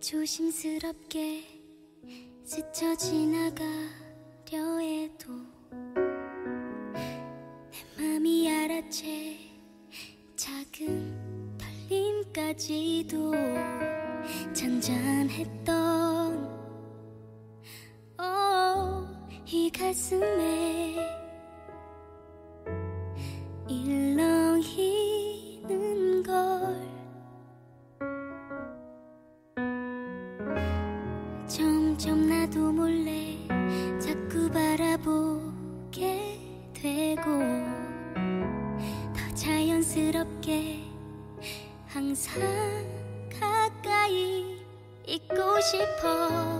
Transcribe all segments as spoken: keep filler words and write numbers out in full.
조심스럽게 스쳐 지나가려 해도 내 맘이 알아채 작은 떨림까지도 잔잔했던 oh, 이 가슴에 일렁이는 걸 점점 나도 몰래 자꾸 바라보게 되고 더 자연스럽게 항상 가까이 있고 싶어.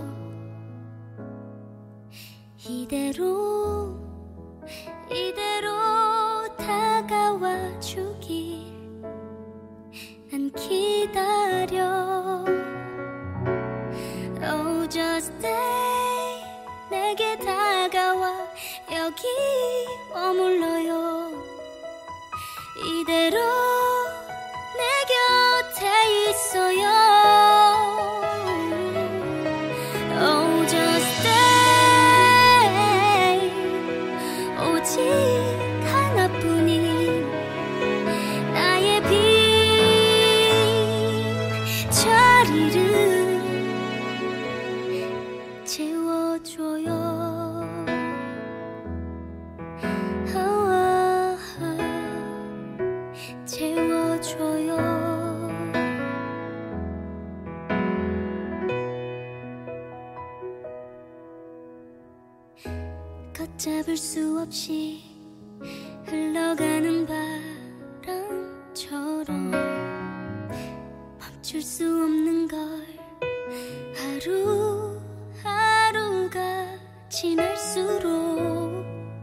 이대로 이대로 다가와 주길 난 기다려. Oh just stay 내게 다가와 여기 머물러요. 이대로 내 곁에 있어요. Oh just stay 오직 하나뿐인 나의 빈 자리를 채워줘요. oh, oh, oh. 채워줘요. 걷잡을 수 없이 흘러가는 바람처럼 멈출 수 없는 걸 하루 하루가 지날수록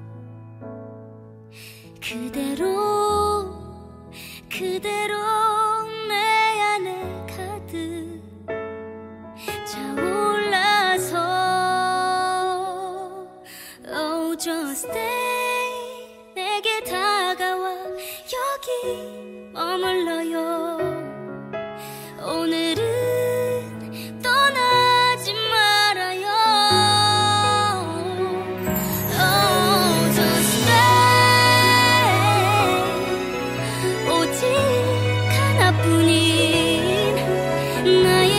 그대로 그대로 내 안에 가득 차올라서 Oh just stay 내게 다가와 여기 머물러요. 오늘은 떠나지 말아요. Oh just stay 오직 하나뿐인 나의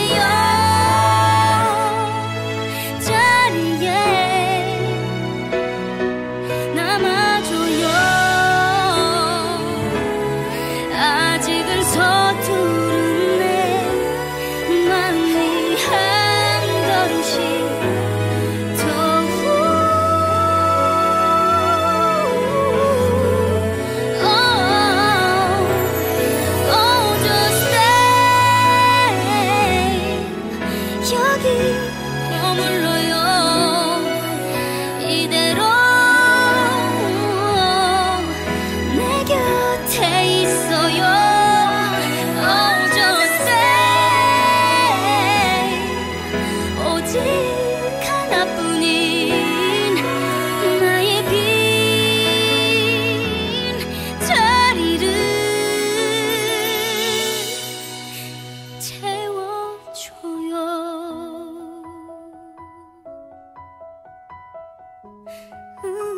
옆자리에 남아줘요. 아직은 서투른 내 맘이 한 걸음씩 더 oh, oh, just stay 여기 머물러요. 이대로 내 곁에 있어요. Oh just stay 오직 하나뿐인 나의 빈 자리를 채워줘요. 음.